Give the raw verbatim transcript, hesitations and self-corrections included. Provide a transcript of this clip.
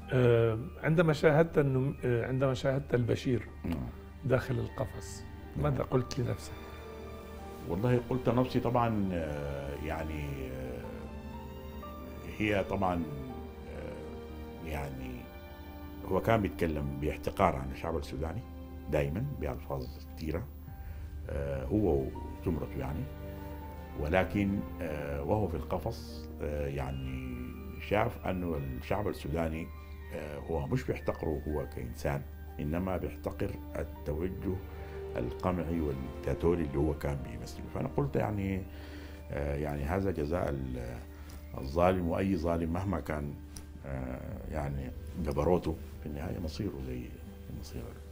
آه، عندما شاهدت النم... آه، عندما شاهدت البشير نعم. داخل القفص ماذا قلت لنفسك؟ والله قلت نفسي طبعا آه، يعني آه، هي طبعا آه، يعني هو كان بيتكلم باحتقار عن الشعب السوداني دائما بألفاظ كثيرة، آه، هو وزمرته يعني. ولكن آه، وهو في القفص آه، يعني شاف أنه الشعب السوداني آه، هو مش بيحتقره هو كإنسان، إنما بيحتقر التوجه القمعي والديكتاتوري اللي هو كان بيمثله. فأنا قلت يعني آه، يعني هذا جزاء الظالم، وأي ظالم مهما كان آه، يعني جبروته في النهاية مصيره زي مصير